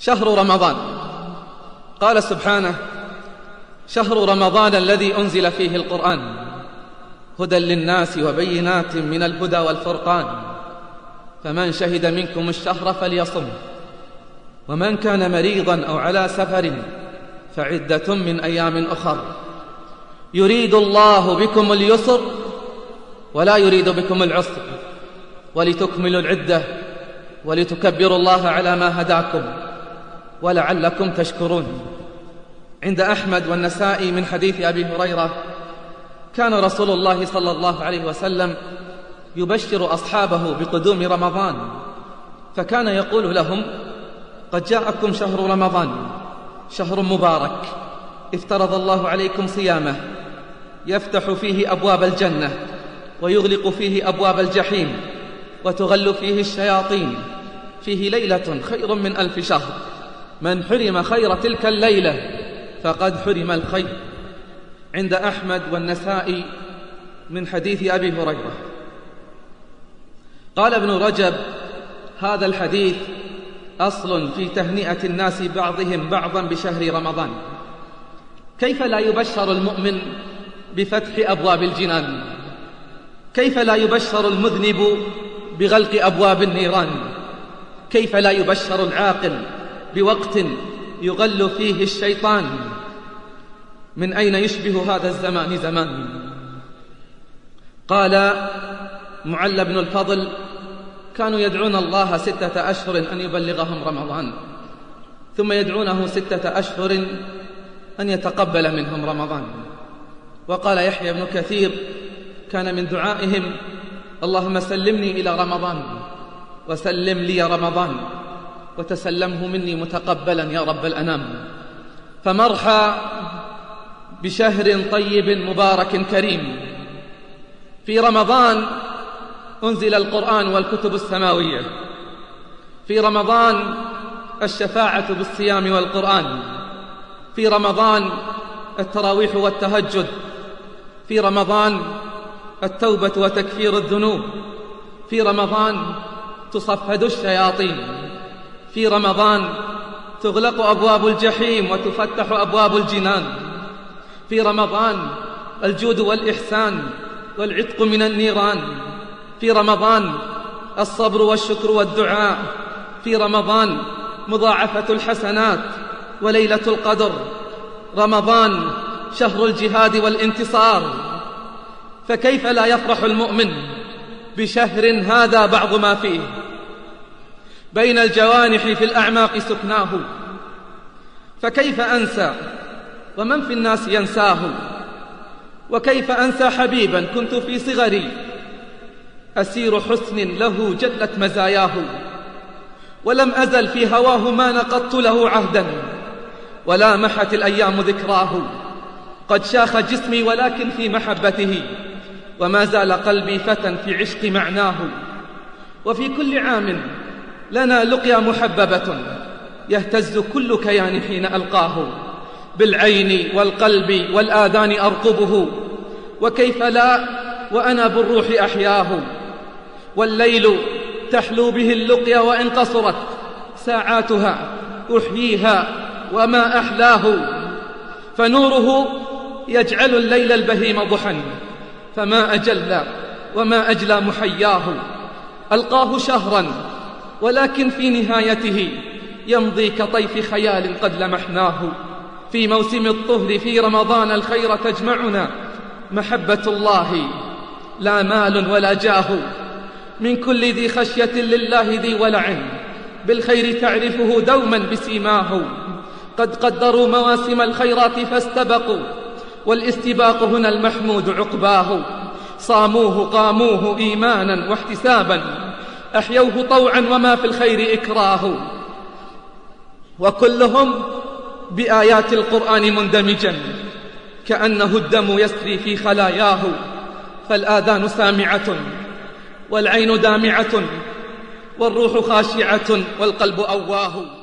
شهر رمضان. قال سبحانه: شهر رمضان الذي أنزل فيه القرآن هدى للناس وبينات من الهدى والفرقان، فمن شهد منكم الشهر فليصم، ومن كان مريضا أو على سفر فعدة من أيام أخر، يريد الله بكم اليسر ولا يريد بكم العسر، ولتكملوا العدة ولتكبروا الله على ما هداكم ولعلكم تشكرون. عند أحمد والنسائي من حديث أبي هريرة: كان رسول الله صلى الله عليه وسلم يبشر أصحابه بقدوم رمضان، فكان يقول لهم: قد جاءكم شهر رمضان، شهر مبارك افترض الله عليكم صيامه، يفتح فيه أبواب الجنة ويغلق فيه أبواب الجحيم وتغل فيه الشياطين، فيه ليلة خير من 1000 شهر، من حرم خير تلك الليلة فقد حرم الخير. عند أحمد والنسائي من حديث أبي هريرة. قال ابن رجب: هذا الحديث أصل في تهنئة الناس بعضهم بعضا بشهر رمضان. كيف لا يبشر المؤمن بفتح أبواب الجنان؟ كيف لا يبشر المذنب بغلق أبواب النيران؟ كيف لا يبشر العاقل بوقت يغل فيه الشيطان؟ من أين يشبه هذا الزمان زمان؟ قال معل بن الفضل: كانوا يدعون الله 6 أشهر أن يبلغهم رمضان، ثم يدعونه 6 أشهر أن يتقبل منهم رمضان. وقال يحيى بن كثير: كان من دعائهم: اللهم سلمني إلى رمضان وسلم لي رمضان وتسلمه مني متقبلا يا رب الأنام. فمرحى بشهر طيب مبارك كريم. في رمضان أنزل القرآن والكتب السماوية، في رمضان الشفاعة بالصيام والقرآن، في رمضان التراويح والتهجد، في رمضان التوبة وتكفير الذنوب، في رمضان تصفد الشياطين، في رمضان تغلق أبواب الجحيم وتفتح أبواب الجنان، في رمضان الجود والإحسان والعتق من النيران، في رمضان الصبر والشكر والدعاء، في رمضان مضاعفة الحسنات وليلة القدر، رمضان شهر الجهاد والانتصار. فكيف لا يفرح المؤمن بشهر هذا بعض ما فيه؟ بين الجوانح في الأعماق سكناه، فكيف أنسى ومن في الناس ينساه؟ وكيف أنسى حبيبا كنت في صغري أسير حسن له جلت مزاياه، ولم أزل في هواه ما نقضت له عهدا ولا محت الأيام ذكراه. قد شاخ جسمي ولكن في محبته، وما زال قلبي فتى في عشق معناه. وفي كل عام لنا لقيا محببة يهتز كل كيان حين ألقاه، بالعين والقلب والآذان أرقبه، وكيف لا وأنا بالروح أحياه. والليل تحلو به اللقيا وإن قصرت ساعاتها أحييها وما أحلاه، فنوره يجعل الليل البهيم ضحى، فما أجل وما أجلى محياه. ألقاه شهرا ولكن في نهايته يمضي كطيف خيال قد لمحناه. في موسم الطهر في رمضان الخير تجمعنا، محبة الله لا مال ولا جاه. من كل ذي خشية لله ذي ولع، بالخير تعرفه دوما بسيماه. قد قدروا مواسم الخيرات فاستبقوا، والاستباق هنا المحمود عقباه. صاموه قاموه إيمانا واحتسابا، أحيوه طوعا وما في الخير إكراه. وكلهم بآيات القرآن مندمجا، كأنه الدم يسري في خلاياه. فالآذان سامعة والعين دامعة والروح خاشعة والقلب أواه.